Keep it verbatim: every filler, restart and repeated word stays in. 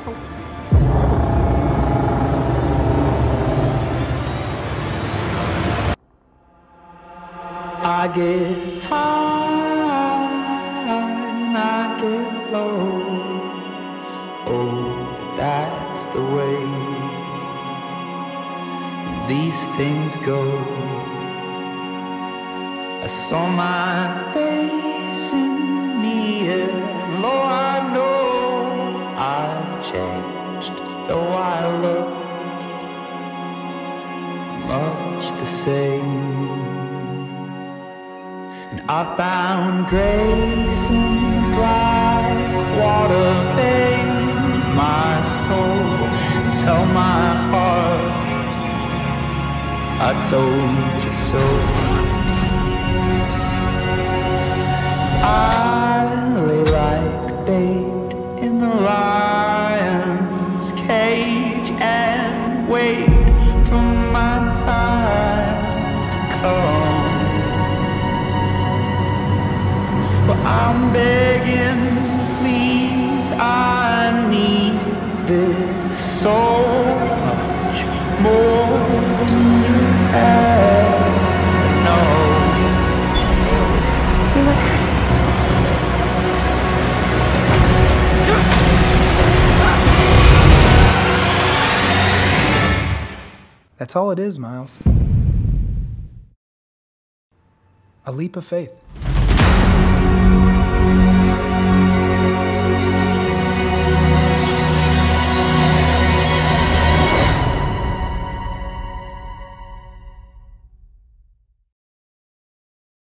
Miles. I get high and I get low. Oh, but that's the way these things go. I saw my face in the mirror, and Lord, I know I've changed, though I look much the same. And I found grace in the black water, bathe my soul, tell my heart I told you so. I lay like bait in the lion's cage and wait for my time to come. But I'm begging, please, I need this so much more than you ever know. That's all it is, Miles. A leap of faith.